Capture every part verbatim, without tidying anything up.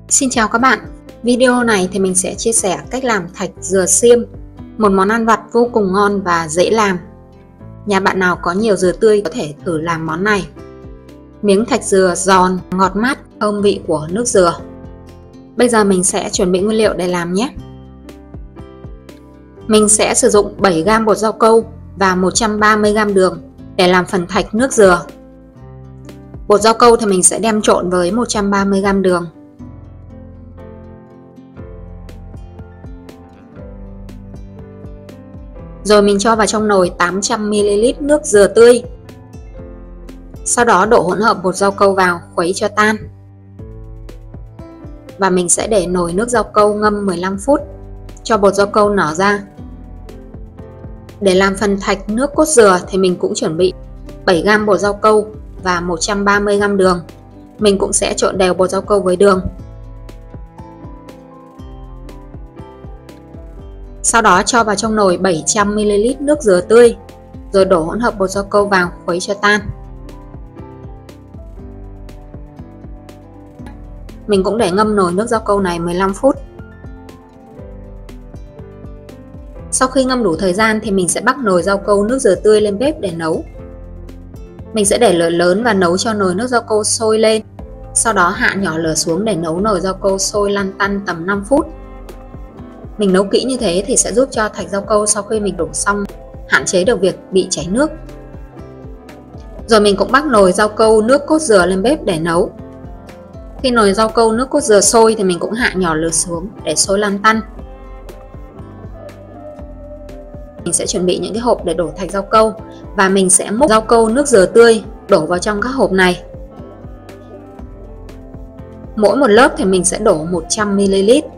Xin chào các bạn. Video này thì mình sẽ chia sẻ cách làm thạch dừa xiêm, một món ăn vặt vô cùng ngon và dễ làm. Nhà bạn nào có nhiều dừa tươi có thể thử làm món này. Miếng thạch dừa giòn, ngọt mát, thơm vị của nước dừa. Bây giờ mình sẽ chuẩn bị nguyên liệu để làm nhé. Mình sẽ sử dụng bảy gam bột rau câu và một trăm ba mươi gam đường để làm phần thạch nước dừa. Bột rau câu thì mình sẽ đem trộn với một trăm ba mươi gam đường. Rồi mình cho vào trong nồi tám trăm mi li lít nước dừa tươi. Sau đó đổ hỗn hợp bột rau câu vào, khuấy cho tan. Và mình sẽ để nồi nước rau câu ngâm mười lăm phút, cho bột rau câu nở ra. Để làm phần thạch nước cốt dừa thì mình cũng chuẩn bị bảy gam bột rau câu và một trăm ba mươi gam đường. Mình cũng sẽ trộn đều bột rau câu với đường. Sau đó cho vào trong nồi bảy trăm mi li lít nước dừa tươi, rồi đổ hỗn hợp bột rau câu vào, khuấy cho tan. Mình cũng để ngâm nồi nước rau câu này mười lăm phút. Sau khi ngâm đủ thời gian thì mình sẽ bắc nồi rau câu nước dừa tươi lên bếp để nấu. Mình sẽ để lửa lớn và nấu cho nồi nước rau câu sôi lên. Sau đó hạ nhỏ lửa xuống để nấu nồi rau câu sôi lăn tăn tầm năm phút. Mình nấu kỹ như thế thì sẽ giúp cho thạch rau câu sau khi mình đổ xong hạn chế được việc bị chảy nước. Rồi mình cũng bắc nồi rau câu nước cốt dừa lên bếp để nấu. Khi nồi rau câu nước cốt dừa sôi thì mình cũng hạ nhỏ lửa xuống để sôi lăn tăn. Mình sẽ chuẩn bị những cái hộp để đổ thạch rau câu và mình sẽ múc rau câu nước dừa tươi đổ vào trong các hộp này. Mỗi một lớp thì mình sẽ đổ một trăm mi li lít.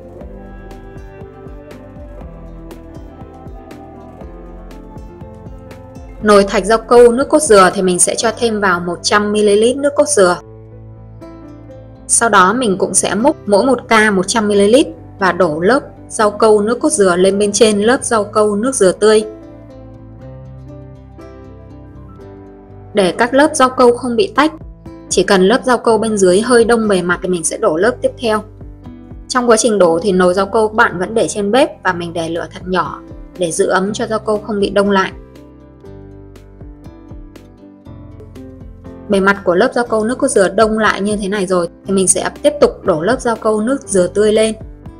Nồi thạch rau câu nước cốt dừa thì mình sẽ cho thêm vào một trăm mi li lít nước cốt dừa. Sau đó mình cũng sẽ múc mỗi một ca một trăm mi li lít và đổ lớp rau câu nước cốt dừa lên bên trên lớp rau câu nước dừa tươi. Để các lớp rau câu không bị tách, chỉ cần lớp rau câu bên dưới hơi đông bề mặt thì mình sẽ đổ lớp tiếp theo. Trong quá trình đổ thì nồi rau câu bạn vẫn để trên bếp và mình để lửa thật nhỏ để giữ ấm cho rau câu không bị đông lại. Bề mặt của lớp rau câu nước cốt dừa đông lại như thế này rồi thì mình sẽ tiếp tục đổ lớp rau câu nước dừa tươi lên.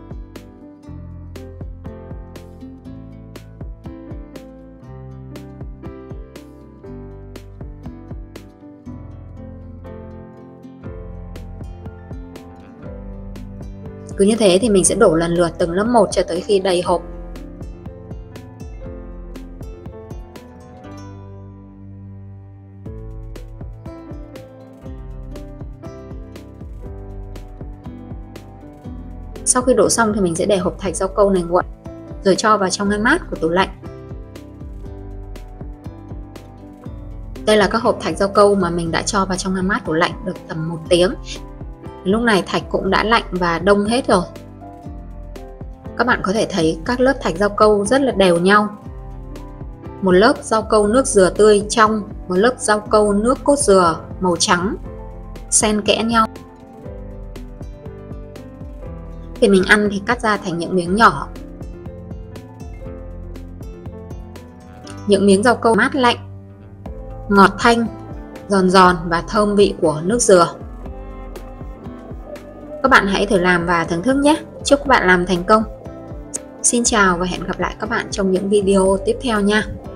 Cứ như thế thì mình sẽ đổ lần lượt từng lớp một cho tới khi đầy hộp. Sau khi đổ xong thì mình sẽ để hộp thạch rau câu này nguội, rồi cho vào trong ngăn mát của tủ lạnh. Đây là các hộp thạch rau câu mà mình đã cho vào trong ngăn mát tủ lạnh được tầm một tiếng. Lúc này thạch cũng đã lạnh và đông hết rồi. Các bạn có thể thấy các lớp thạch rau câu rất là đều nhau. Một lớp rau câu nước dừa tươi trong, một lớp rau câu nước cốt dừa màu trắng xen kẽ nhau. Khi mình ăn thì cắt ra thành những miếng nhỏ. Những miếng rau câu mát lạnh, ngọt thanh, giòn giòn và thơm vị của nước dừa. Các bạn hãy thử làm và thưởng thức nhé. Chúc các bạn làm thành công. Xin chào và hẹn gặp lại các bạn trong những video tiếp theo nha.